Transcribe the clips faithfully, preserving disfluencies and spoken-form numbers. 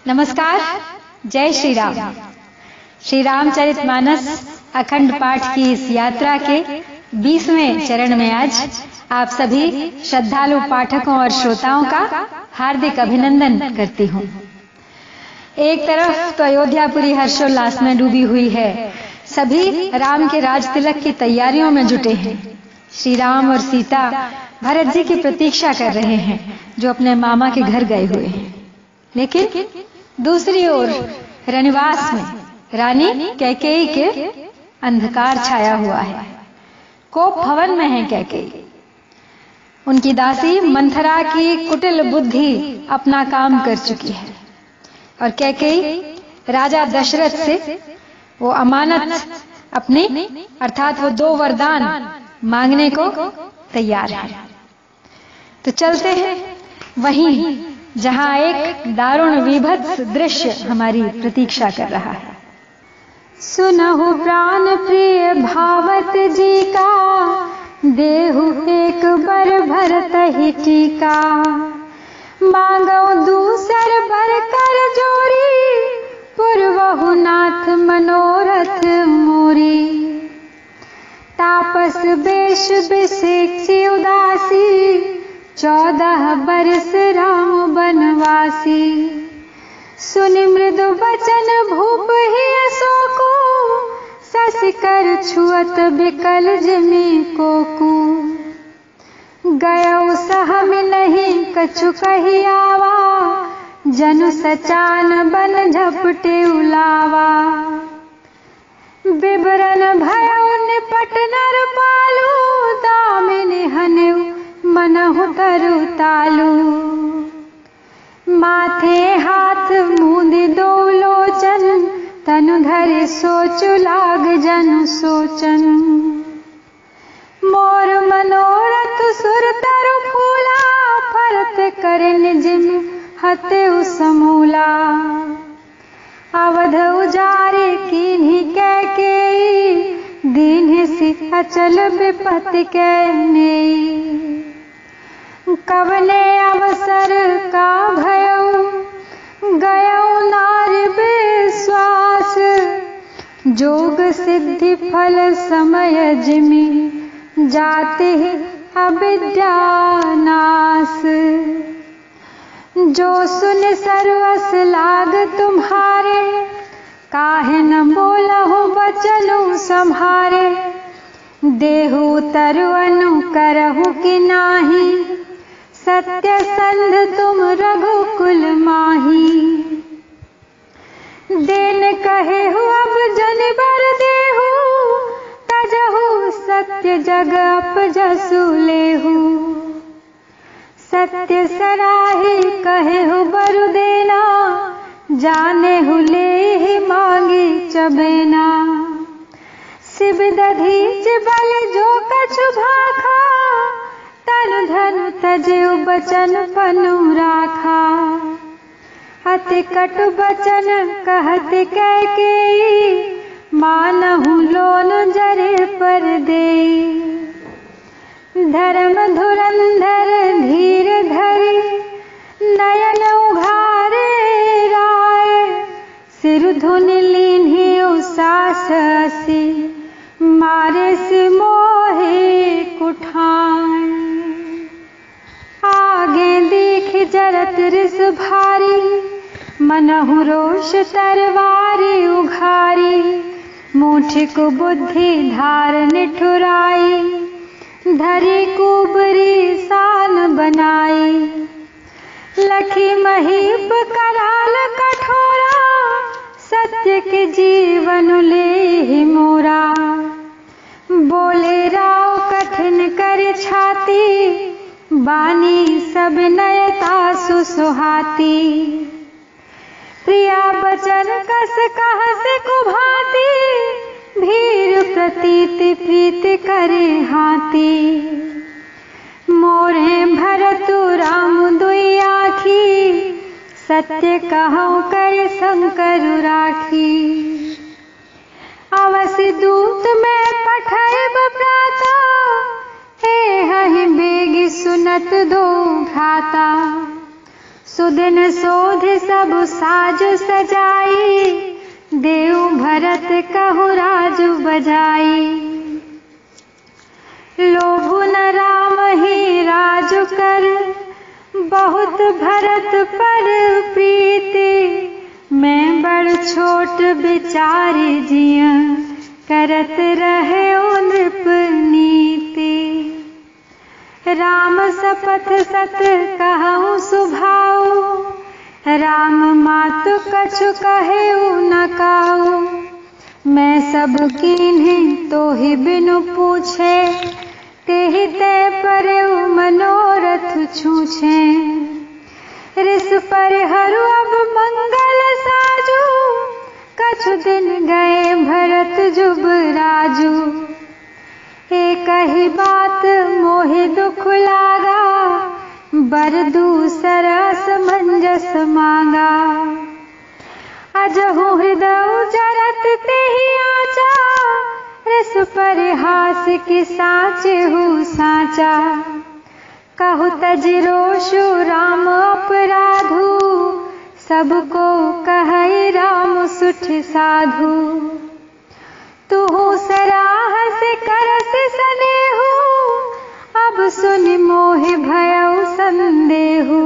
नमस्कार, जय श्री राम। श्री रामचरितमानस अखंड पाठ की इस यात्रा के बीसवें चरण में आज आप सभी श्रद्धालु पाठकों और श्रोताओं का हार्दिक अभिनंदन करती हूँ। एक तरफ तो अयोध्यापुरी हर्षोल्लास में डूबी हुई है, सभी राम के राज तिलक की तैयारियों में जुटे हैं। श्री राम और सीता भरत जी की प्रतीक्षा कर रहे हैं, जो अपने मामा के घर गए हुए हैं। लेकिन दूसरी ओर रनिवास में रानी कैकेयी के अंधकार छाया हुआ है। कोप भवन में है कैकेयी। उनकी दासी मंथरा की कुटिल बुद्धि अपना काम कर चुकी है और कैकेयी राजा दशरथ से वो अमानत अपने अर्थात वो दो वरदान मांगने को तैयार है। तो चलते हैं वहीं जहां एक दारुण विभत्स दृश्य हमारी प्रतीक्षा कर रहा है। सुनहु प्राण प्रिय भावत जी का, देहु एक बर भरत ही टीका। मांगो दूसर बर कर जोरी, पूर्वहु नाथ मनोरथ मोरी। तापस बेश बिसेक्षी उदासी, चौदह बरस राम बनवासी। सुनि मृदु बचन भूप ही अशोकु, शशि कर छुअत बिकल जिमि कोकु। गयो सहमि नहीं कछु कहि आवा, जनु सचान बन झपटे उलावा। बिबरन भयो निपट नर पालू, दामिनी हन्यु मनहु तरु तालू। माथे हाथ मूंदि दो लोचन, तनु धरि सोचु लाग जनु सोचन। मोर मनोरथ सुर तरु फूला, फरत करे निजिम हत्यु समूला। अवध उजारे कीन्ही कैकेयी, दीन्हि सि अचल विपत्ति कै नेयी। कवने अवसर का भयो, गयो नारि विश्वास। जोग सिद्धि फल समय जिमि, जाति अविद्या नाश। जो सुन सर्वस लाग तुम्हारे, काहे न बोलहु बचनु सम्हारे। देहु तरु अनु करहु कि नाही, सत्य संध तुम रघुकुल माही। देन कहे हु अब जन बर देहु, तजहु सत्य जग अपजसु लेहु। सत्य सराही कहे हु बरु देना, जाने हु लेहि मांगी चबेना। शिव दधीच बल जो कछु भाखा, तनु धनु तजु बचन पनु राखा। अति कटु बचन कहत कैकेयी, मानहु लोन जरे पर देई। धर्म धुरंधर धीर धरि, नयन उघारे राय। सिर धुनि लीन्हि सासि, मारे सि मोहे कुठाय। आगे देख जरत रिस भारी, मनहु रोष तरवारी उघारी। मूठिक बुद्धि धार निठुराई, धरी कुबरी सान बनाई। लखी महीप कराल कठोरा, सत्य के जीवन ले मोरा। बोले राव कठिन कर छाती, बानी सब नयता सुसुहाती। प्रिया बचन कस कहस कुभाती, भीर प्रतीति प्रीति करे हाथी। मोरे भरतु राम दुई आखी, सत्य कहूँ कर शंकर राखी। अवसि दूत में पठैब प्राता, हे हहि बेगी सुनत दो भ्राता। सुदिन शोध सब साजु सजाई, देव भरत कहु राजु बजाई। लोभु न राम ही राजु कर, बहुत भरत पर प्रीति। मैं बड़ छोट बिचारी जिया, करत रहे नृप नीति। राम सपथ सत कहूँ सुभाऊ, राम मातु कछु कहेऊ न काऊ। मैं सब कीन्ही तो ही बिनु पूछे, तेहि ते परऊ मनोरथ छूछे। रिस परिहरु अब मंगल साजू, कछु दिन गए भरत जुब राजू। एक ही बात मोहि दुख लागा, बर दूसर असमंजस मांगा। अजहु हृदय जरत तेहि आचा, रस परिहास की साचे हूँ साचा। कहु तजि रोषु राम अपराधु, सबको कहई राम सुठ साधु। तुहु सराहस करस सनेहु, अब सुनि मोहि भयउ संदेहु।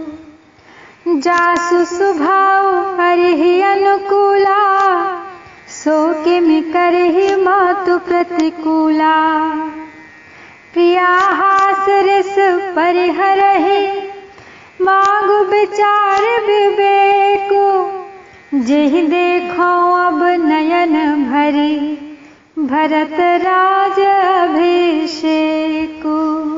जासु स्वभाव हरिहि अनुकूला, सो किमि करहि मातु प्रतिकूला। प्रिया हास रिस परिहरहि, मांगु विचार विवेको। जेहि देखो अब नयन भरी, भरत राज अभिषेको।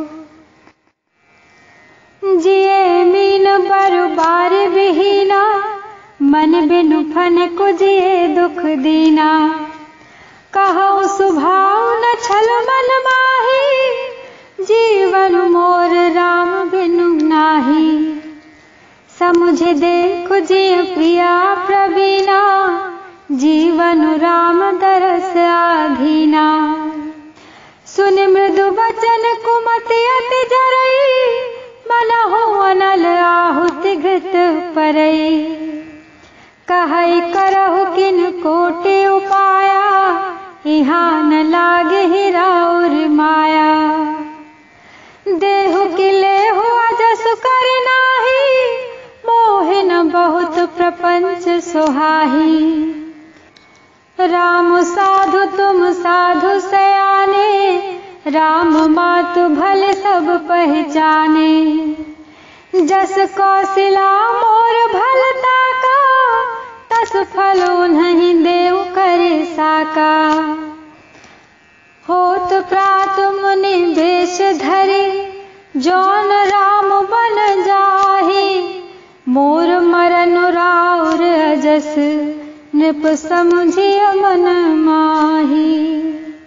जिए मीन बरुबार विहीना, मन बिनु फन को जिए दुख दीना। कहु सुभाव न छल मन माही, जीवन मोर राम बिनु नाही। समुझ देखु जिय प्रिया प्रवीणा, जीवन राम दरस आधीना। सुनि मृदु बचन कुमति अति जरई, मनहु अनल आहुति घृत परई। कहई करहु किन कोटि उपाया, इहाँ न लागे राउर माया। देहु की लेहु अजसु कर नाही, मोहि न बहुत प्रपंच सुहाही। राम साधु तुम साधु सयाने, राम मातु भले सब पहचाने। जस कौशिला मोर भलता का, तस फल उन्हीं देव करे साका। होत प्रात मुनि वेश धरि, जौन राम बन जाहि। मोर मरन राउर अजस, नृप समुझिय मन माही।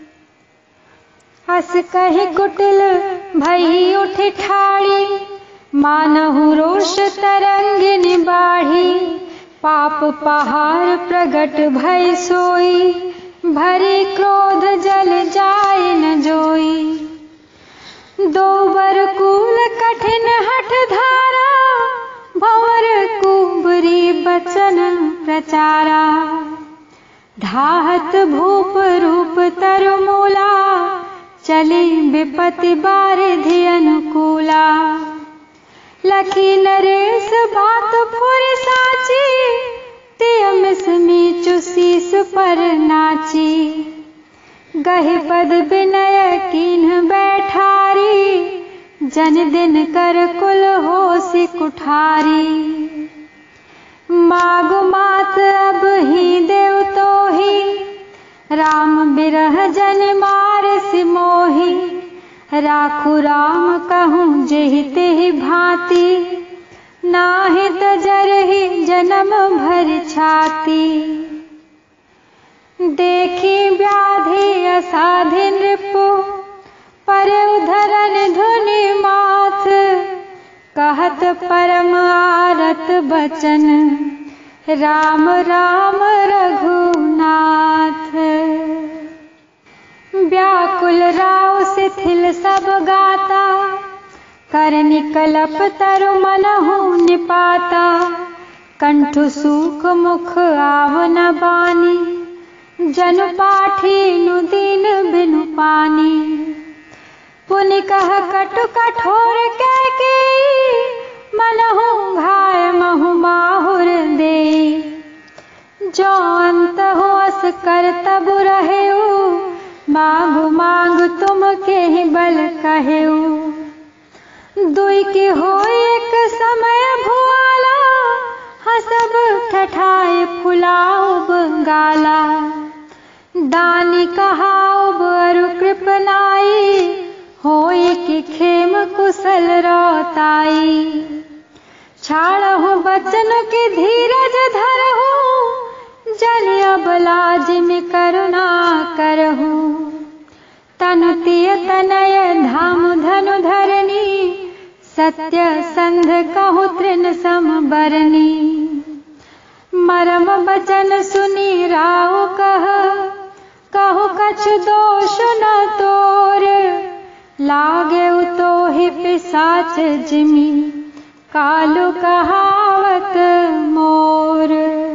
हस कहि कुटिल भई उठि ठाड़ी, मानहु रोष तरंगिनी बाढ़ी। पाप पहाड़ प्रगट भय सोई, भरी क्रोध जल जाय न जोई। दो बर कूल कठिन हठ धारा, भंवर कुबरी बचन प्रचारा। धाहत भूप रूप तरमूला, चली विपति बारिधि अनुकूला। लखी नरेश बात फुर साची, तिय मिस मीचु शीस पर नाची। गहि पद विनय कीन्ह बैठारी, जन दिन कर कुल होसि कुठारी। मागु मात अब ही देव तो ही, राम बिरह जन मारसि मोहि। राखु राम कहूँ जेहि तेहि भांति, नाहि तजरहि जन्म भर छाती। देखी व्याधि असाधि नृपु, पर उधरन धुनि माथ। कहत परम आरत बचन, राम राम रघुनाथ। व्याकुल राव शिथिल सब गाता, कर निकलप तरु मनहु निपाता। कंठ सूख मुख आव न बानी, जन पाठी नु दीन बिनु पानी। पुनि कह कटु कठोर कह के, मनहु घाय महु माहुर दे। जो अंत हो अस कर तब रहेऊ, मांगु मांग तुम के ही बल कहेऊ। दुई की हो एक समय भुआला, हसब ठठाए फुलाउब गाला। दानी कहाउब अरु कृपनाई, होई की खेम कुशल रोताई। छाड़हु बचन की धीरज धरहु, जन अब लाज में करुणा करहु। तनु तिय तनय धाम धनु धरनी, सत्य संध कहु तृण सम बरनी। मरम बचन सुनी राव कह, कहु कछु दोष न तोर। लागे तो ही पिसाच जिमी, कालु कहावत मोर।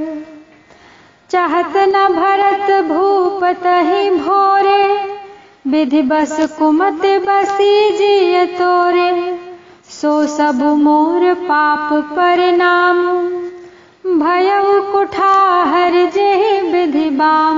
चाहत न भरत भूप तहि भोरे, विधि बस कुमति बसी जिय तोरे। सो सब मोर पाप परिणाम, भयउ कुठाहर जेहि विधि बाम।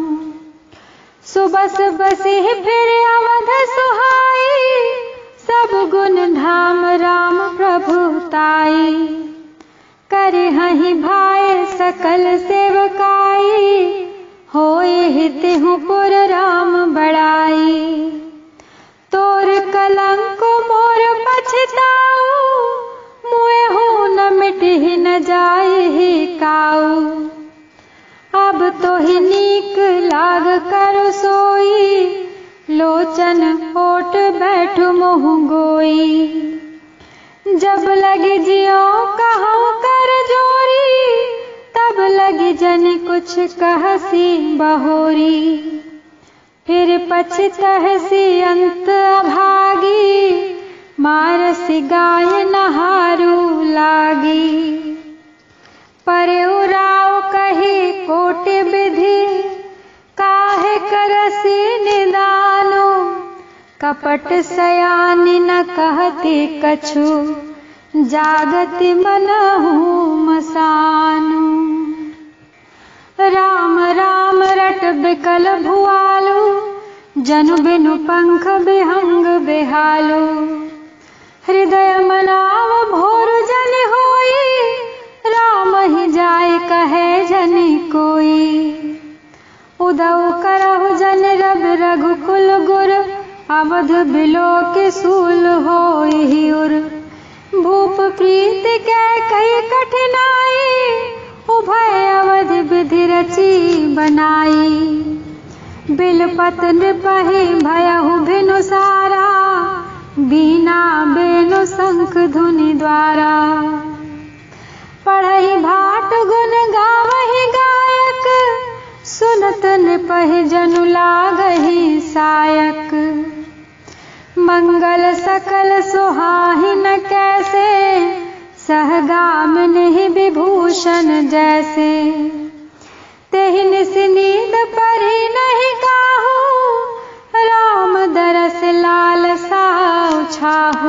सुबस बसी फिर अवध सुहाई, सब गुण धाम राम प्रभु ताई। करे हहि भाई सकल सेवकाई, होए हितिहु पुर राम बड़ाई। तोर कलंक मोर पछताऊ, मुए हो न मिटहि न जाहि काऊ। अब तो ही नीक लाग कर सोई, लोचन ओट बैठु मुँह गोई। जब लगी जियो कहूँ कर जोरी, तब लगी जन कुछ कहसी बहोरी। फिर पछतहसी अंत अभागी, मारसी गाय नहारू लागी। परे उराव कही कोटि विधि, काहे करसी निदानो। कपट सयानी न कहती कछु, जागति मनहु मसानु। राम राम रट बिकल भुआलु, जनु बिनु पंख बिहंग बेहालु। हृदय मनाव भोर जन होई, राम ही जाय कहे जनि कोई। उदउ करहु जन रब रघुकुल गुर, अवध बिलो के सूल होई उर। भूप प्रीति के कई कठिनाई, उभय अवध विधि रची बनाई। बिलपत नृपहि भयहु भिनु सारा, बीना बेनु शंख धुनि द्वारा। पढ़हि भाट गुण गावहि गायक, सुनत नृपहि जनु लागहि सायक। मंगल सकल सुहाहि न कैसे, सहगामिनि विभूषण जैसे। तेहि निस नींद परि नहीं काहू, राम दरस लालसा छाहू।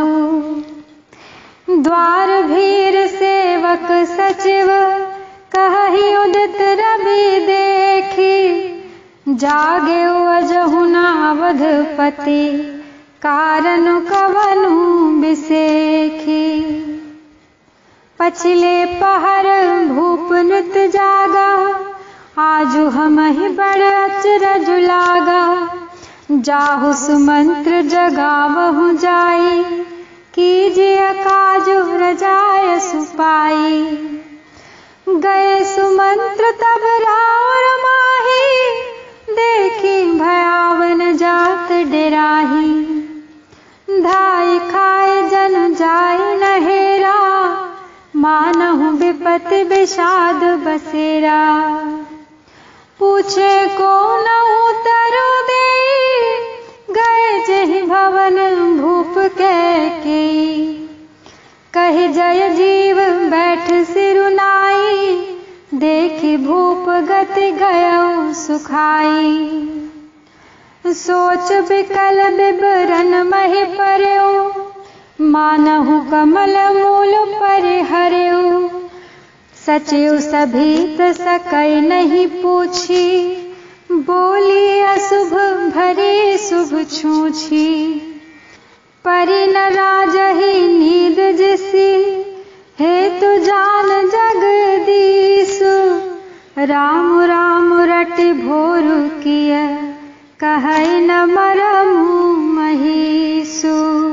द्वार भीर सेवक सचिव, कहहि उदित रवि देखी। जागे अजहु नावधपति, कारण कवनु बिसेखी। पछिले पहर भूप नृत जागा, आजु हमहि बड़ अचरज लागा। जाहु सुमंत्र जगावहु जाई, कीजिए काजु रजाय सुपाई। गए सुमंत्र तब राउर माही, देखी भयावन जात डेराही। धाई खाए जन जाय नहेरा, मानहु विपति विषाद बसेरा। पूछे को न उतरु देई, गए जेहि भवन भूप के की। कहि जय जीव बैठ सिरु नाई, देखी भूप गति गयो सुखाई। सोच विकल विवरण महि पर्यो, मानहु कमल मूल परिहर्यो। सचिव सभीत सकई नहीं पूछी, बोली अशुभ भरी शुभ छूछी। परि न राजहि नींद जिसी, हे तु जान जगदीशु। राम राम रटि भोर किय, कहै न मरमु महीसु।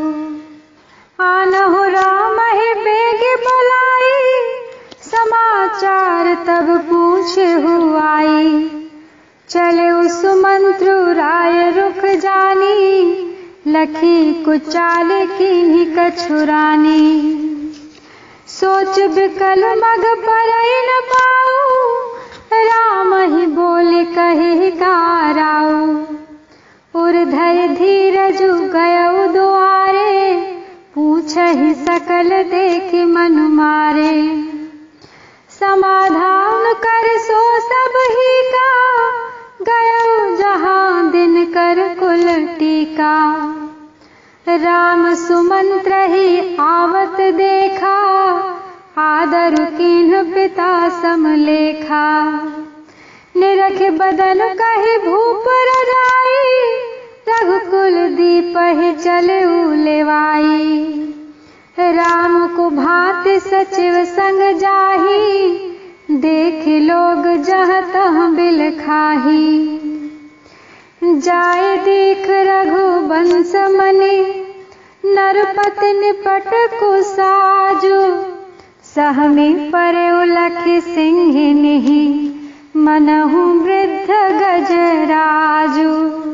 आनहु राम ही बेग बुलाई, समाचार तब पूछहु आई। चले सुमंत्रु राय रुख जानी, लखी कुचाल कीन्ही कछुरानी। सोच विकल मग परई न पाऊ, राम ही बोले कहि काराऊ। उर्धर धीरजु गयो दुआरे, पूछहि सकल देखि मन मारे। समाधान कर सो सब ही का, गयो जहाँ दिन कर कुल टीका। राम सुमंत्र ही आवत देखा, आदर कीन्ह पिता समलेखा। निरख बदन कहि भूप रजाई, रघुकुल दीप ही चलऊ लेवाई। राम को भांति सचिव संग जाही, देख लोग जह तह बिल खाही। जाय देख रघुवंश मनि, नरपति निपट कुसाजु। सहमी पर्यो लखि सिंहिनी, मनहु वृद्ध गजराजु।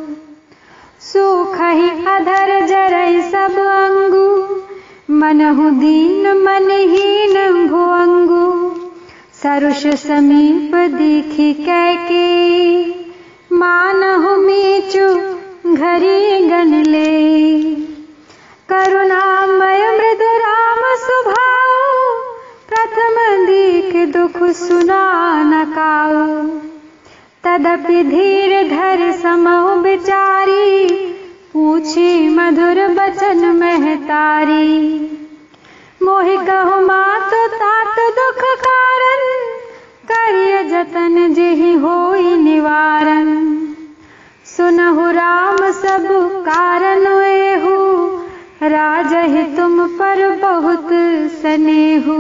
सुखहि अधर जरै सब अंगु, मनहु दीन मनहीन भुअंगु। सरुष समीप दीखि कैकेयी, मानहु मीचु घरी गन ले। करुणामय मृदु राम सुभाऊ, प्रथम दीख दुख सुना न काऊ। तदपि धीर धर समौ विचारी, पूछी मधुर बचन महतारी। मोहि कहु मातु तात दुख कारण, करिय जतन जेहि होई निवारण। सुनहु राम सब कारण एहु, राजहि तुम पर बहुत स्नेहु।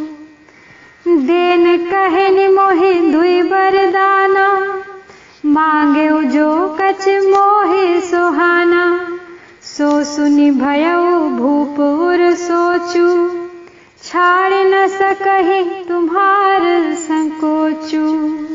देन कहनि मोहि दुई वरदाना, मांगे जो कछ मोहि सुहाना। सो सुनि भयउ भूप उर सोचु, छाड़ न सकहि तुम्हार संकोचु।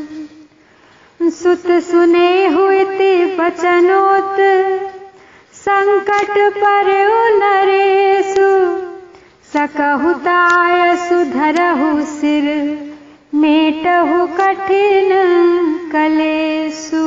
सुत सुने हुइति बचनोत, संकट पर्यो नरेषु। सकहु ताय सुधरहु सिर, मेटहु कठिन कलेसु।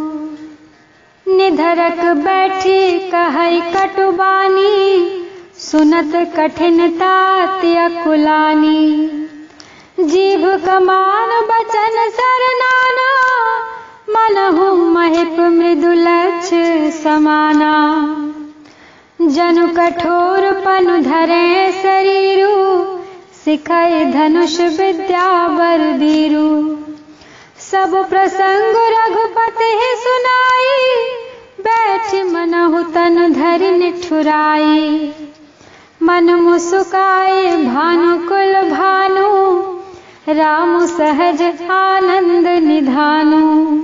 निधरक बैठी कहै कटुबानी, सुनत कठिनता अकुलानी। जीभ कमान बचन सरनाना, मनहु महिप मृदुलक्ष समाना। जनु कठोर पनु धरे शरीरु, सिखै धनुष विद्या बर बीरु। सब प्रसंग रघुपति ही सुनाई, बैठ मनहु तन धरि निठुराई। मन मुसुकाए भानु कुल भानु, राम सहज आनंद निधानु।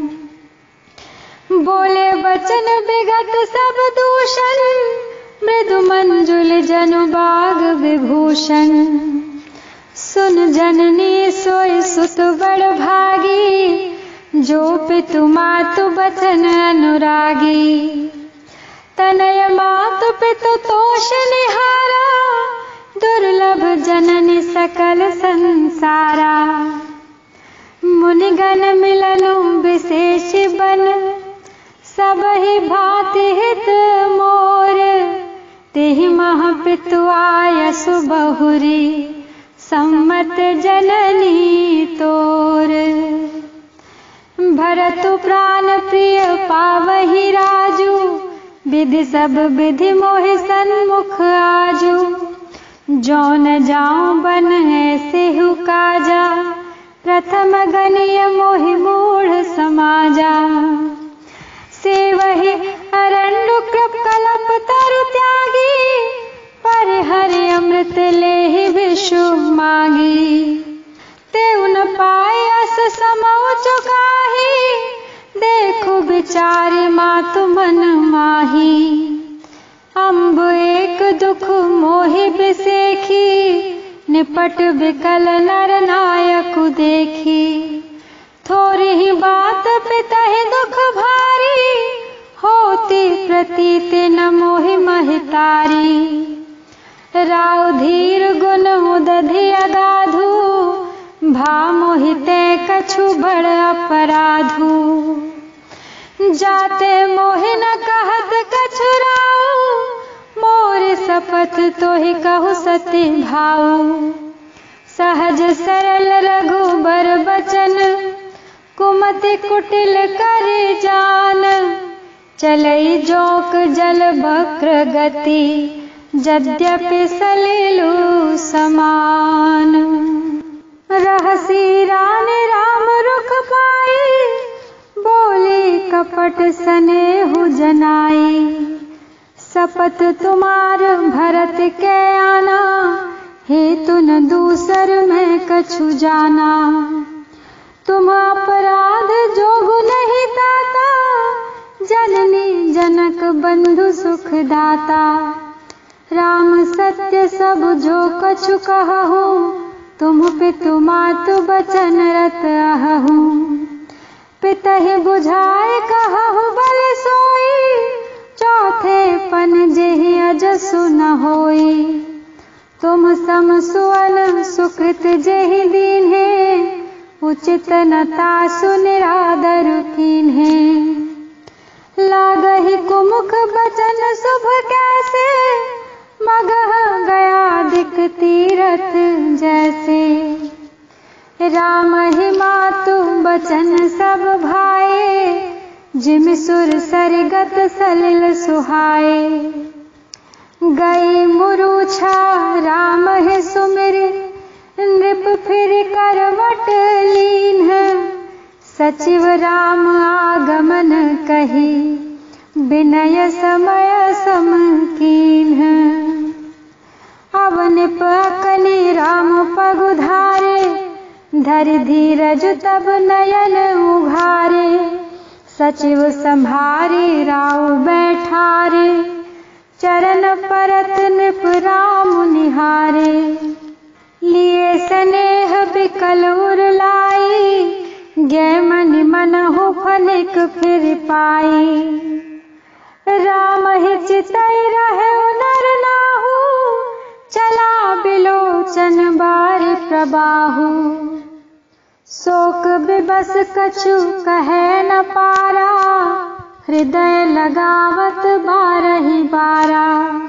बोले वचन विगत सब दूषण, मृदु मंजुल जनु बाग विभूषण। सुन जननी सोई सुत बड़ भागी, जो पितु मातु बचन अनुरागी। तनय मातु पितु तोष निहारा, दुर्लभ जननी सकल संसारा। मुनिगण मिलनु विशेष बन, सबहि भांति हित मोर। तेहि मह पितु आयसु बहुरी, सम्मत जननी तोर। प्राण प्रिय पावहि राजू, विधि सब विधि मोहि सन्मुख आजू। जौन जाऊं बन ऐसे हु काजा, प्रथम गणिय मोहि मूढ़ समाजा। से वही अरण्य कृप कलप तरु त्यागी, पर हरि अमृत लेहि विषु मागी। तेउ न पाए अस समौ चुकाही, देखु विचारि मातु मन माही। अम्ब एक दुख मोहि बिसेखी, निपट बिकल नर नायक देखी। थोड़ी ही बात पितहि दुख भारी, होती प्रतीत न मोहि महितारी। राव धीर गुण उदधि अगाधु, भा मोहिते कछु बड़ अपराधु। जाते मोहि न कहत कछु राऊ, मोर शपथ तोहि कहु सत्य भाऊ। सहज सरल रघुबर बचन, कुमति कुटिल कर जान। चलई जोक जल वक्र गति, यद्यपि सलिलु समान। रहसी रानी राम रुख पाई, बोली कपट स्नेहु जनाई। शपथ तुम्हार भरत के आना, हेतु न दूसर में कछु जाना। तुम अपराध जोगु नहीं ताता, जननी जनक बंधु सुख दाता। राम सत्य सब जो कछु कहूँ, तुम पितु मातु बचन रत अहूँ। पितहि बुझाए कहु बल सोई, चौथे पन जेहि अजसु न होई। तुम सम सुअन सुकृत जेहि दीन्हे, उचित न तासु निरादर कीन्हे। लागहि कुमुख बचन शुभ कैसे, मगह गया दिक तीरथ जैसे। राम ही मातु बचन सब भाए, जिम सुर सरगत सलिल सुहाए। गई मुरुछा राम ही सुमिर, नृप फिर करवट लीन। सचिव राम आगमन कही, विनय समय सम कीन्ह। अब निप अकनि राम पगुधारे, धरि धीरज तब नयन उघारे। सचिव संभारी राउ बैठारे, चरण परत नृप राम निहारे। लिए स्नेह बिकल उर लाई, गै मनि मनहु फनिक फिर पाई। राम ही चितई रहे नर नाहु, चला बिलोचन बारि प्रबाहु। शोक बिबस कछु कहे न पारा, हृदय लगावत बारहि बारा।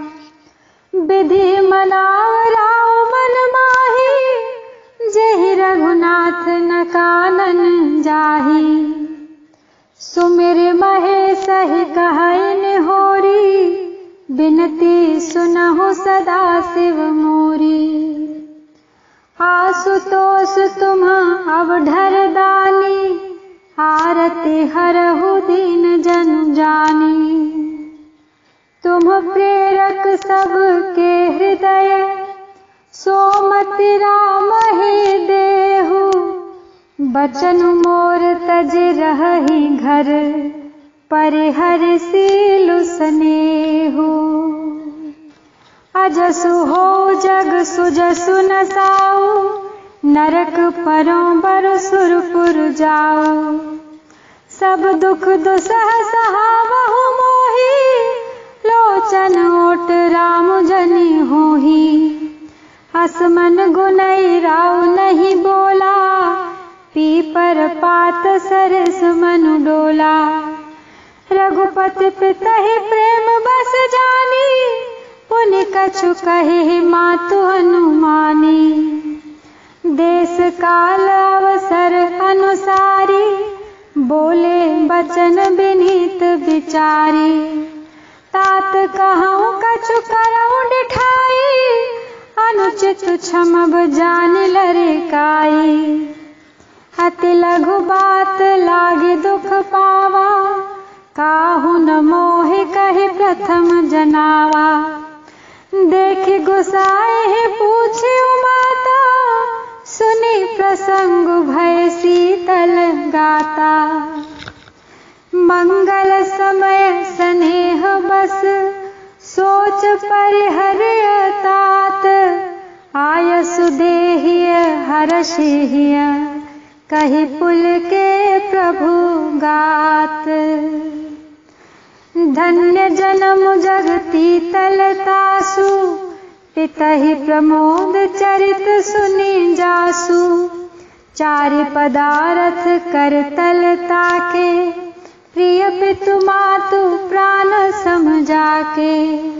विधि मनाव राव मन माही, जेहि रघुनाथ न कानन जाही। सुमिर महेश ही कहइन होरी, बिनती सुनहु सदा शिव मोरी। आशुतोष तुम अवढर दानी, आरती हरहु दीन जन जानी। तुम प्रेरक सबके हृदय, सोमति राम ही देहु। बचन मोर तज रहहि घर, परिहर सीलु स्नेहु। अजसु हो जग सुजसु न साऊ, नरक परों बर सुरपुर जाऊ। सब दुख दुसह सहावहु मोही, लोचन ओट राम जनि होही। असमन गुनई राव नहीं बोला, पीपर पात सरस मनु डोला। रघुपति पितहि प्रेम बस जानी, पुनि कछु कहे मातु अनुमानी। देश काल अवसर अनुसारी, बोले बचन विनीत विचारी। तात कहूँ कछु करऊँ डिठाई, अनुचित क्षमब जान लरे काई। अति लघु बात लागे दुख पावा, काहू न मोहे कहे प्रथम जनावा। देख गुसाए पूछे माता, सुनी प्रसंग भय शीतल गाता। मंगल समय स्नेह बस, सोच परिहर्य तात। आयसु देहिय हर्षिय, कहि पुल के प्रभु गात। धन्य जन्म जगती तलतासु, पितहि प्रमोद चरित सुनि जासु। चारि पदारथ कर तलता के, प्रिय पितु मातु प्राण समझाके।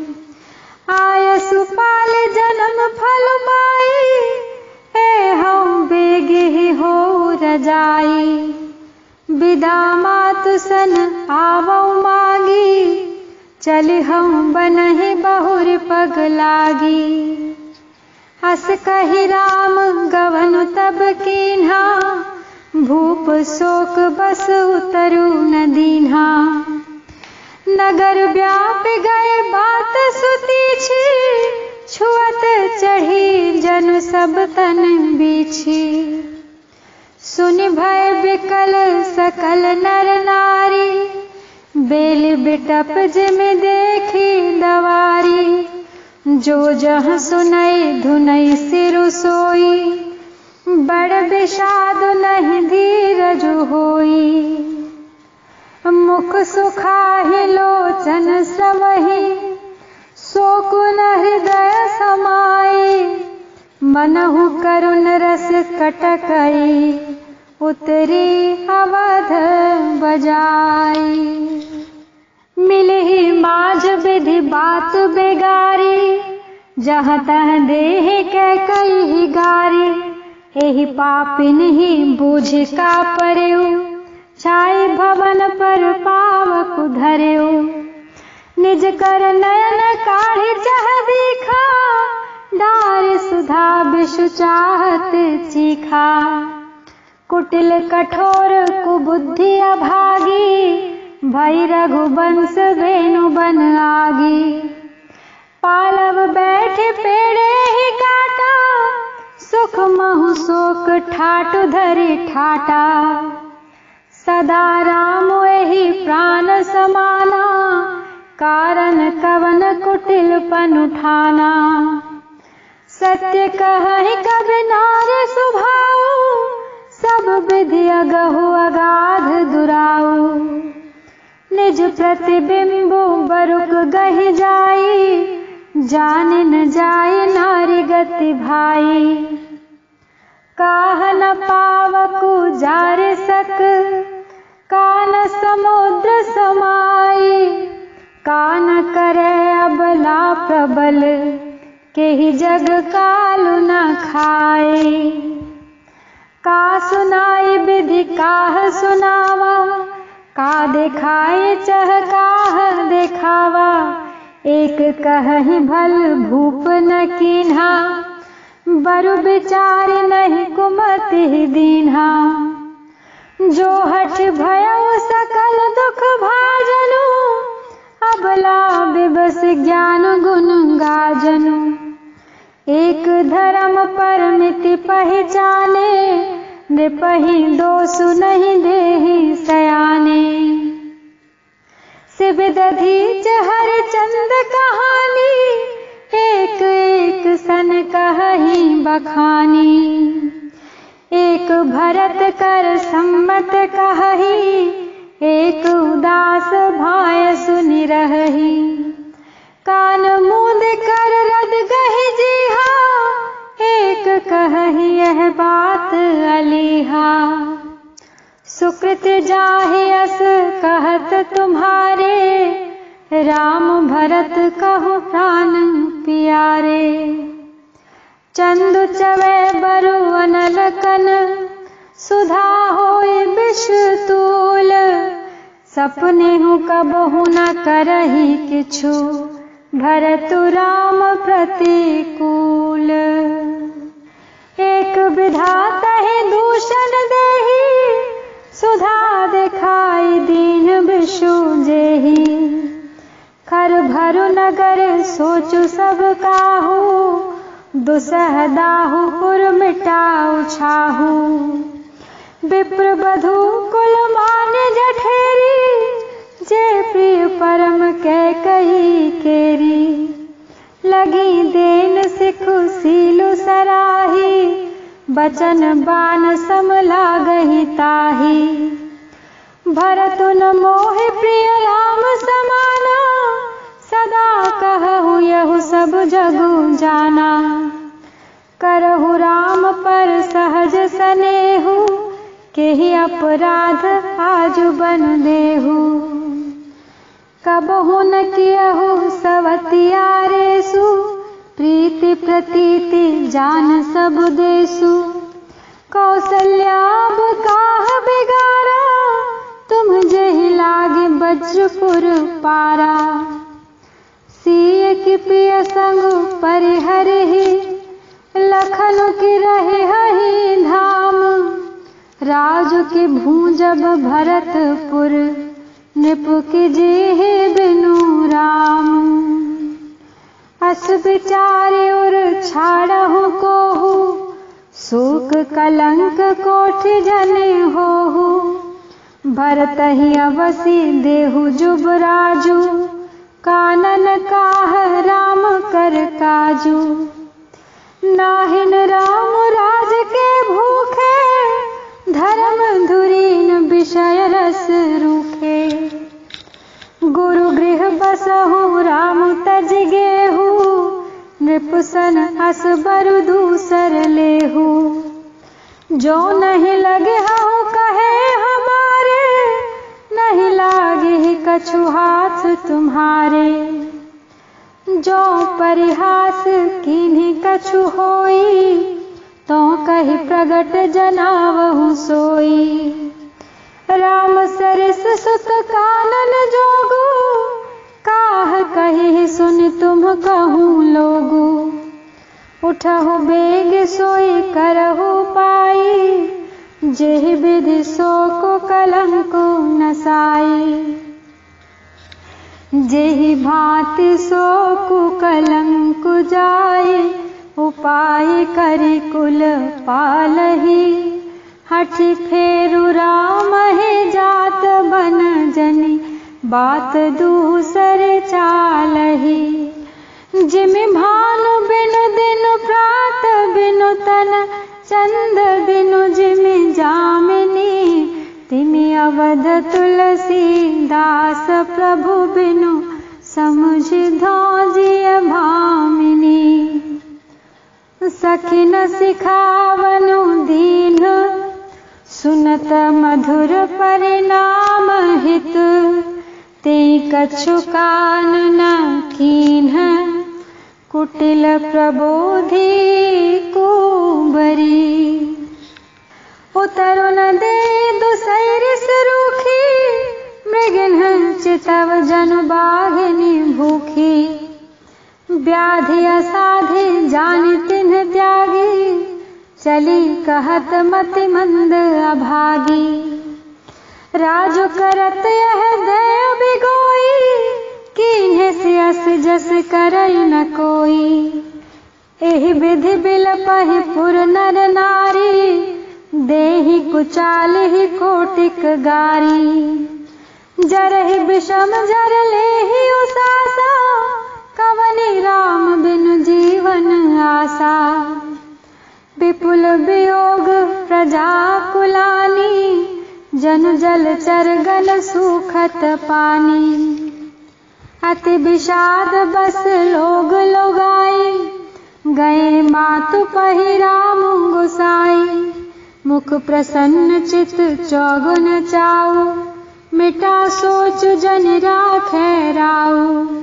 आयसु पाल जन्म फल पाई, एहं बेगे ही हो रजाई। विदा मातु सन आवऊ मागी, चलि हम बनहि बहुर पग लागी। हस कहि राम गवन तब कीन्हा, भूप शोक बस उतरु न दीन्हा। नगर व्याप गए बात सुतीछी, छुअत चढ़ी जन सब तन बीछी। सुनि भय बिकल सकल नर नारी, बेल बिटप जिमि देखी दवारी। जो जहाँ सुनई धुनई सिरु सोई, बड़ विषाद नहीं धीरज होई। मुख सुखाहि लोचन स्रवहि, शोकुन हृदय समाई। मनहु करुण रस कटकई, उतरी अवध बजाई। मिलहि माझ विधि बात बेगारी, जहाँ तह देह कै कई गारी। एहि पापिन ही बूझ का परयु, छाई भवन पर पावक धरयु। निज कर नयन काढ़ि चह दीखा, डार सुधा विषु चाहत चीखा। कुटिल कठोर कुबुद्धि अभागी, भई रघुवंश वेणु बन आगी। पालव बैठे पेड़े ही काटा, सुख महु शोक ठाट धरि ठाटा। सदा राम एहि प्राण समाना, कारण कवन कुटिल पन उठाना। सत्य कहहि कबि नारी सुभाऊ, सब विधि अगहु अगाध दुराऊ। निज प्रतिबिंबु बरुक गहि जाई, जान न जाय नारी गति भाई। काह न पावकु जार सक, कान समुद्र समाई। कान करे अबला प्रबल, केहि जग कालु न खाए। का सुनाई विधि काह सुनावा, का देखाए चह काह देखावा। एक कहहि भल भूप न कीन्हा, बरु विचार नहीं कुमति दीन्हा। जो हठ भयउ सकल दुख भाजनु, अबला विबस ज्ञान गुण गाजनु। एक धर्म परमिति पहचाने, निपहि दोषु नहीं देहि सयाने। शिव दधीच हरिचंद कहानी, एक एक सन कहहि बखानी। एक भरत कर सम्मत कहहि, एक उदास भाय सुनि रहहि। कान मूंद कर रद गहि जीहा, एक कहहि यह बात अलीहा। सुकृत जाहि अस कहत तुम्हारे, राम भरत कहु प्राण पियारे। चंदु चवै बरु अनल कन, सुधा होय विष तूल। सपने हूँ कबहु न करही किछु, भरतु राम प्रतिकूल। एक विधाता है दूषण देही, सुधा दिखाई दीन बिषु जेही। खर भरु नगर सोचु सब काहू, दुसह दाहु पुर मिटाऊ छाहू। विप्र बधू कुल मान्य जठेरी, जे प्रिय परम कै कही केरी। लगी देन सिखु सीलु सराही, बचन बान सम लागहि ताही। भरतुन मोहि प्रिय राम समाना, सदा कहु यहु सब जगु जाना। करहु राम पर सहज सनेहु, केहि अपराध आजु बन देहु। कबहु न कियहु सवतियारेसु, प्रीति प्रतीति जान सब देसु। कौसल्याब काह बिगारा, तुम जेहि लागे वज्रपुर पारा। सिय की प्रिय संग परिहरहि, लखन की रहे हहि धाम। राजु की भूजब भरतपुर, नृप की जेहि बिनु राम। अस विचारे उर छाड़हु कोहु, शोक कलंक कोटि जने होहु। भरतहि अवसि देहु जुबराजु, कानन काह राम कर काजू। नाहिन राम राज के भूखे, धर्म धुरीन विषय रस रूखे। गुरु गृह बसहु राम तज गेहु, नृपसन अस बरु दूसर लेहु। जो नहीं लगे हूँ कहे हमारे, नहीं लागे कछु हाथ तुम्हारे। जो परिहास किन्हीं कछु होई, तो कही प्रगट जनावहु सोई। राम सरस सुत कानन जोगु, काह कही सुन तुम कहूँ लोगु। उठहु बेग सोई करहु पाई, जेहि विधि सो को कलंको नसाई। जेहि भांति सो कुकलंक जाय, उपाय करि कुल पालहि। हठि फेरु राम है जात बन जनि, बात दूसर चालहि। जिमि भानु बिनु दिन प्रात बिनु तन, चंद बिनु जिमि जामिनी। तिमि अवध तुलसी दास प्रभु बिनु, समझ धौजिय भामिनी। सखिन सिखावनु दीन, सुनत मधुर परिणाम हित। ते कछु कान न कीन्ह, कुटिल प्रबोधि कुबरी। उतरु न दे दुसैरिस रूखी, मृगिन चितव जनु बाघिनी भूखी। व्याधि असाधि जानि तिन्ह त्यागी, चली कहत मति मंद अभागी। राजु करत यह दय बिगोई, कीन्हे सियस जस करई न कोई। एहि विधि बिलपहि पुर नर नारी, देहि कुचालहि कोटिक गारी। जरहि विषम जर लेहि उसासा, कवनि राम बिनु जीवन आसा। विपुल वियोग प्रजा कुलानी, जनु जल चरगल सूखत पानी। अति विषाद बस लोग लोगाई, गए मातु पहि राम गोसाई। मुख प्रसन्न चित चौगुन चाऊ, मिटा सोच जन राखै राऊ।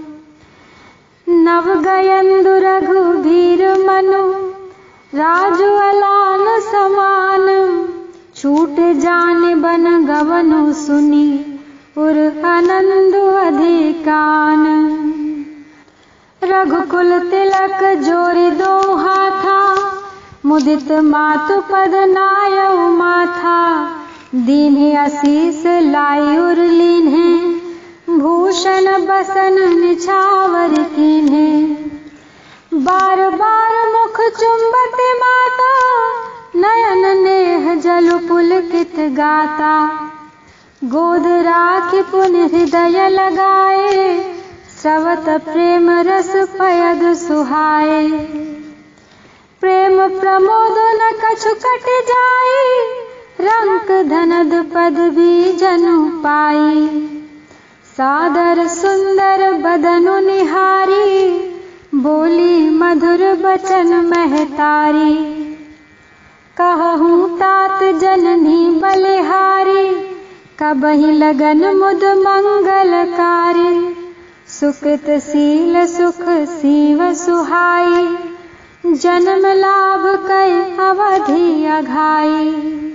नव गयंदु रघुबीर मनु, राजु अलान समान। छूट जान बन गवनु सुनी, उर आनंद अधिकान। रघुकुल तिलक जोरि दो हाथा, मुदित मातु पद नायउ माथा। दीन्हे आशीष लाई उर लीन्हे, भूषण बसन निछावर कीन्हे। बार बार मुख चुंबत माता, नयन नेह जल पुलकित गाता। गोद राखि पुनि हृदय लगाए, स्रवत प्रेम रस पयद सुहाए। प्रेम प्रमोद न कछु कट जाई, रंक धनद पदवी जनु पाई। सादर सुंदर बदनु निहारी, बोली मधुर बचन महतारी। कहूँ तात जननी बलिहारी, कबहि लगन मुद मंगलकारी। सुकृत शील सुख सीव सुहाई, जन्म लाभ कई अवधि अघाई।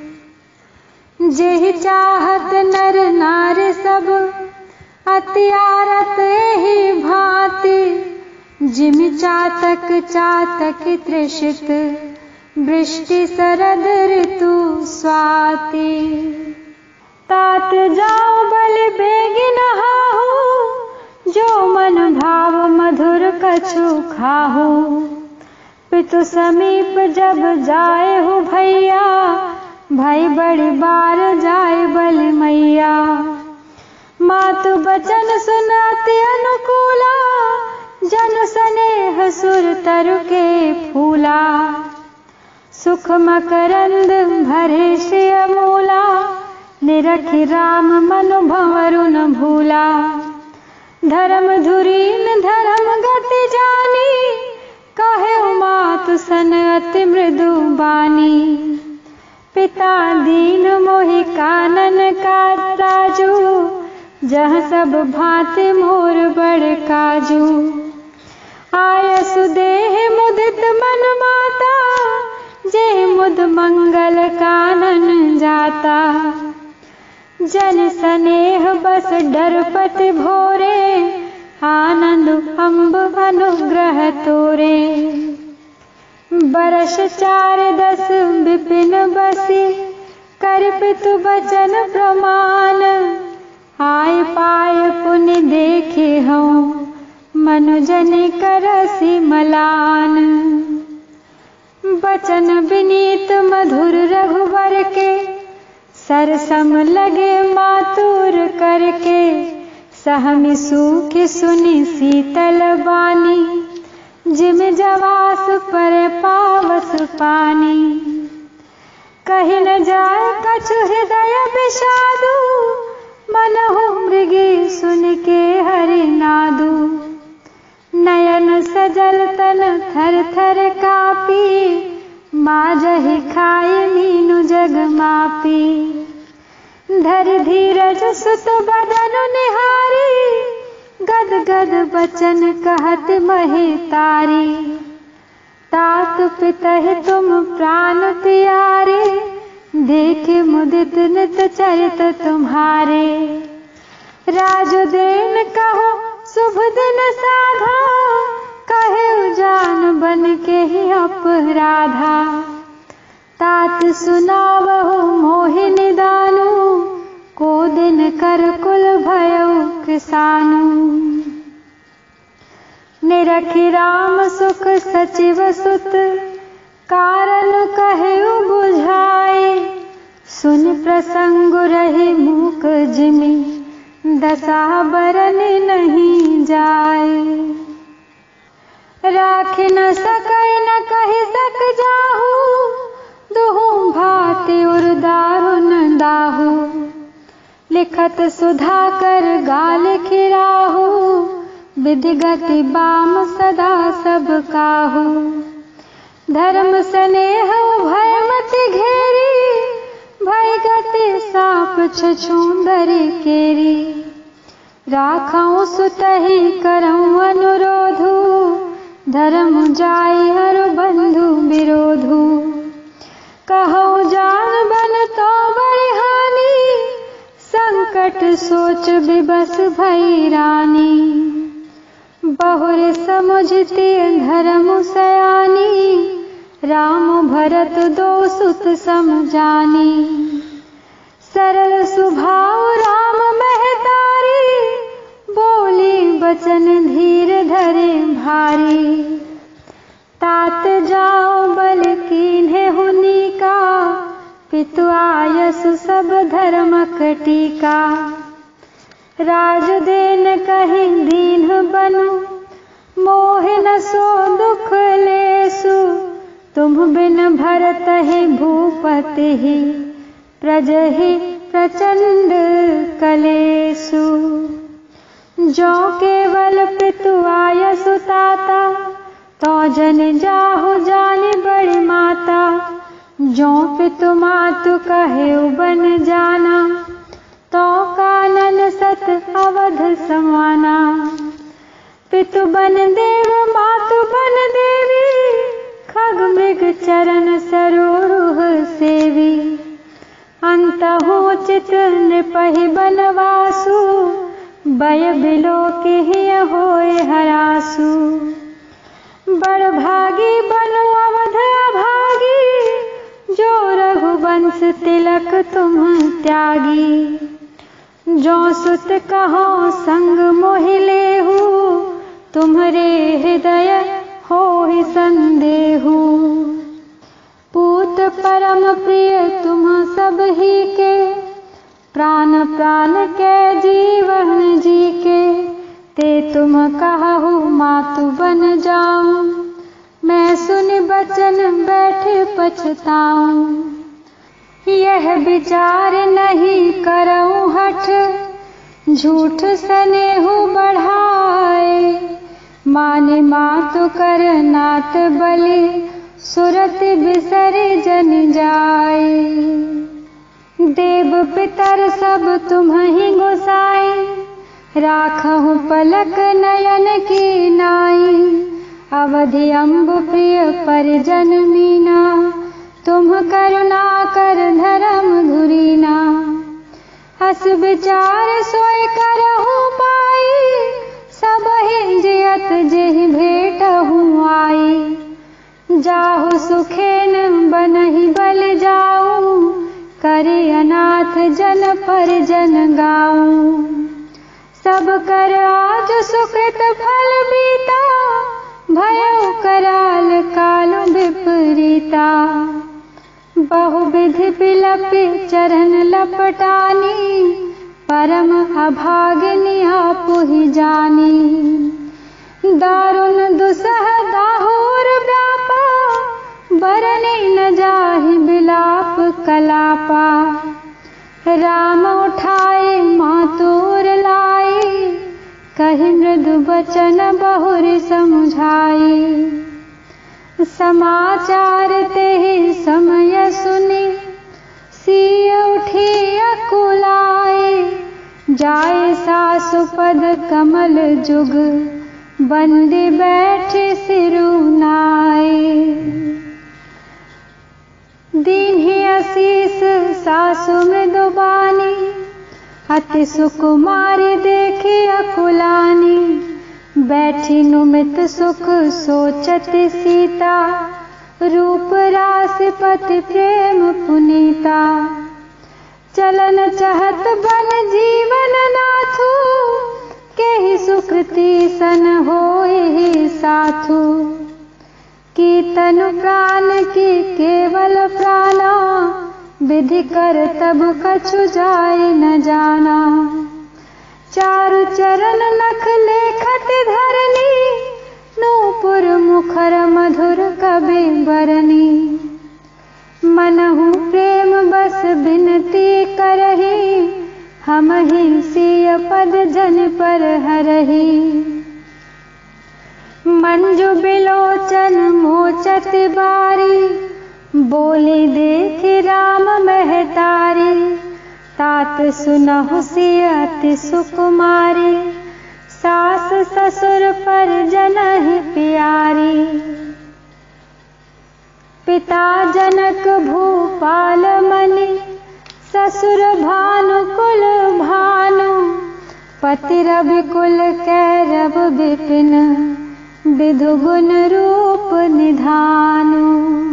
जेहि चाहत नर नारी सब, अति आरत एहि भांति। जिमि चातक चातक तृषित, वृष्टि शरद ऋतु स्वाति। तात जाओ बलि बेगी नहाहु, जो मन भाव मधुर कछु खाहु। पितु समीप जब जाए हो भैया, भाई बड़ी बार जाए बलि मैया। मातु बचन सुनति अनुकूला, जन स्नेह सुर तरु के फूला। सुख मकरंद भरे श्रिय मूला, निरखि राम मनु भंवरु न भूला। धर्म धुरीन धर्म गति जानी, कहे मातु सन अति मृदु बानी। पिता दीन मोहि कानन का ताजू, जह सब भांति मोर बड़ काजू। आयसु देह मुदित मन माता, जे मुद मंगल कानन जाता। जन स्नेह बस डरपति भोरे, आनंद अम्ब अनुग्रह तोरे। बरस चार दस विपिन बसी, कर पितु बचन प्रमाण। आय पाय पुनि देखे हूँ, मनुजन करसी मलान। बचन विनीत मधुर रघुवर के, सरसम लगे मातुर करके। सहमि सूखि सुनि शीतल बानी, जिम जवास पर पावस पानी। कहि न जाय कछु हृदय विषादु, मनहु मृगी सुन के हरि नादु। नयन सजल तन थर थर कापी, माजहि खाए मीनु जग मापी। धर धीरज सुत बदनु निहारी, गद गद बचन कहत महितारी। तात पितहि तुम प्राण प्यारे, देखे मुदित नित चरित तुम्हारे। राजदेन कहो शुभ दिन साधा, कहे जान बन के ही अपराधा। तात सुनावहु मोहि निदानु, को दिन कर कुल भयउ किसानु। निरखि राम सुख सचिव सुत, कारण कहु बुझाए। सुन प्रसंग रही मूक जिमि, दशा बरन नहीं जाए। राख न सकै न कहि सक जाहु, दुहु भांति उर दारुन दाहु। लिखत सुधाकर गाल खिराहु, विधि गति बाम सदा सब काहू। धर्म स्नेह भयमति घेरी, भय गति साप छछूंदरी केरी। राखऊं सुतहि करऊं अनुरोधु, धर्म जाई हर बंधु विरोधु। कहूँ जान बन तो बड़ी हानि, संकट संकट सोच विबस भई रानी, बहुर समुझती धर्म सयानी, राम भरत दो सुत समझानी। सरल सुभाव राम महतारी, बोली बचन धीर धरे भारी। तात जाओ बल कीन्हे हुनी का, पितु आयसु सब धर्मक टीका। राज देन कहि दीन बनु, मोह न सो दुख लेसु। तुम बिन भरत ही भूपति ही, प्रजहि प्रचंड कलेसु। जो केवल पितु आयसु ताता, तो जन जाहु जानि बड़ी माता। जो पितु मातु कहे बन जाना, तो कानन सत अवध समाना। पितु बन देव मातु बन देवी, खग मृग चरण सरोरुह सेवी। अंतहु चित नृपहि बनवासु, बय बिलो के होय हरासु। बड़ भागी बनु अवध अभागी, जो रघुवंश तिलक तुम त्यागी। जो सुत कहो संग मोहि लेहु, तुम्हरे हृदय होहि संदेहु। पूत परम प्रिय तुम सब ही के, प्राण प्राण के जीवन जी के। ते तुम कहु मातु बन जाऊं, मैं सुनि बचन बैठे पछताऊं। यह विचार नहीं करऊं हठ, झूठ स्नेहु बढ़ाए। माने मातु कर नात बलि, सुरति बिसरि जन जाए। देव पितर सब तुम्हि गोसाई, राखहु पलक नयन की नाई। अवधि अम्ब प्रिय परिजन मीना, तुम करुणा कर धर्म धुरीना। हस विचार सोय करहु पाई, सबहि जियत जेहि भेटहु आई। जाहु सुखेन बनहि बल जाऊं, करे अनाथ जन परिजन गाऊं। सब कर आज सुकृत फल बीता, भयउ कराल काल विपरीता। बहुविधि बिलपि चरण लपटानी, परम अभागिनी आपुहि जानी। दारुण दुसह दाहुर व्यापा, बरनी न जाहि बिलाप कलापा। राम उठाए मातुर लाई, कहि मृदु बचन बहुर समुझाई। समाचार तेहि समय सुनि, सिय उठी अकुलाए। जाए सासु पद कमल जुग, बंदी बैठे सिरु नाए। दीन्हि आशीष सासु मृदुबानी, अति सुकुमारी देखे अकुलानी। बैठी नुमित सुख सोचति सीता, रूप रासि पति प्रेम पुनीता। चलन चहत बन जीवन नाथु, केहि सुकृति सन होए साथु। की तनु प्राण की केवल प्राणा, विधि कर तब कछु जाए न जाना। चारु चरण नख लेखत धरनी, नूपुर मुखर मधुर कबि बरनी। मनहु प्रेम बस बिनती करही, हमहि सिय पद जन पर हरही। मंजु बिलोचन मोचत बारी, बोली देखि राम महतारी। तात सुनहु सिय अति सुकुमारी, सास ससुर परिजन ही प्यारी। पिता जनक भूपाल मनि, ससुर भानु कुल भानु, पति रवि कुल कैरव विपिन, विधु गुण रूप निधानु।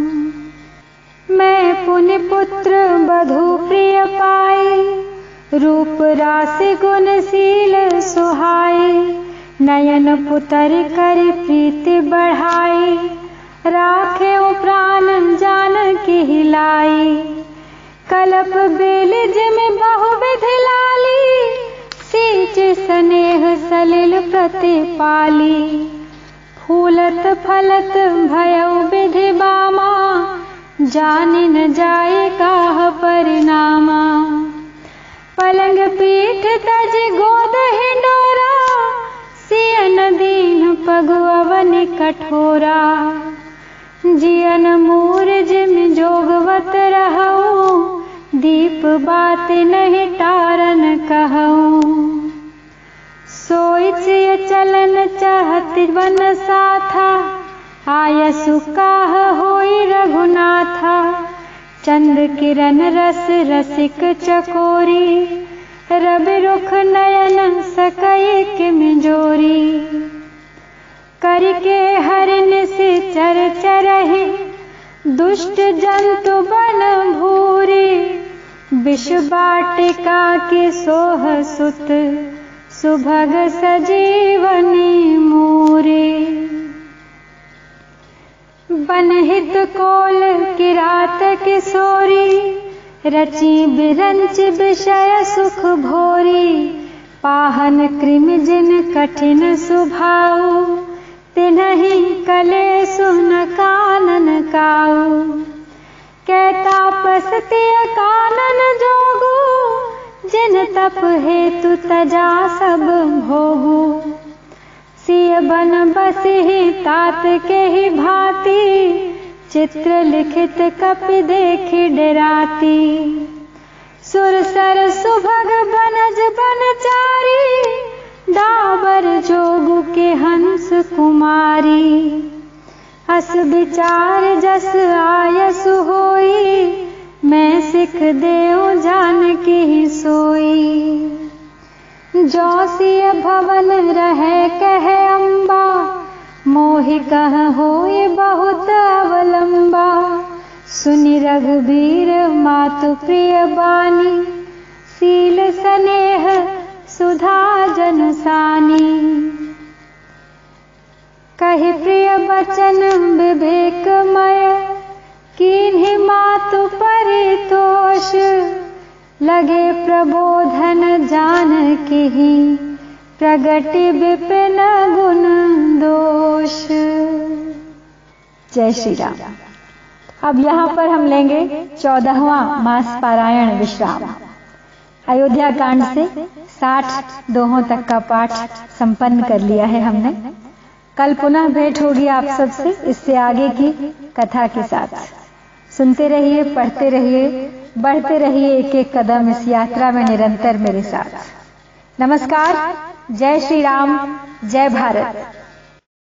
मैं पुनि पुत्र बधू प्रिय पाई, रूप राशि गुणशील सुहाई, नयन पुतर कर प्रीति बढ़ाई, राखे प्राण जानकी हिलाई। कलप बेल जिम बहु विधि लाली, सींच स्नेह सलिल प्रतिपाली। फूलत फलत भयउ विधि बामा, जानि न जाए काह परिणामा। पलंग पीठ तज गोद हिंडोरा, सियन दीन पगु अवनि कठोरा। जियन मूर जिम जोगवत रहूं, दीप बात नहीं टारन कहूं। सोई चिय चलन चाहत वन साथा, आयसु काह होई रघुनाथा। चंद किरण रस रसिक चकोरी, रवि रुख नयन सकई किमजोरी। करके हरिन से चर चरहि, दुष्ट जंतु बन भूरी। विष बाटिका के सोह सुत, सुभग सजीवनी मूरी। बनहित कोल किरात किशोरी, रची बिरंच विषय सुख भोरी। पाहन कृमि जिन कठिन सुभाऊ, तिन्हि कलेसु न कानन काऊ। कै तापस तिय कानन जोगु, जिन तप हेतु तजा सब भोगु। सिय बन बसिहि तात के ही भांति, चित्र लिखित कपि देखि डराती। सुरसर सुभग बनज बनचारी, डाबर जोगु के हंस कुमारी। अस विचार जस आयसु होई, मैं सिख देऊ जानकी ही सोई। जो सिय भवन रहे कहे अम्बा, मोहि कह होय बहुत अवलंबा। सुनि रघुबीर मातु प्रिय बानी, सील स्नेह सुधा जन सानी। कहि प्रिय बचन विवेकमय, कीन्हि मातु परितोष। लगे प्रबोधन जानकी, प्रगति विपिन गुण दोष। जय श्री राम। अब यहाँ पर हम लेंगे चौदहवां मास पारायण विश्राम। अयोध्या कांड से साठ दोहों तक का पाठ संपन्न कर लिया है हमने। कल पुनः भेंट होगी आप सबसे इससे आगे की कथा के साथ। सुनते रहिए, पढ़ते रहिए, बढ़ते रहिए एक एक कदम इस यात्रा में निरंतर मेरे साथ। नमस्कार। जय श्री राम, जय भारत।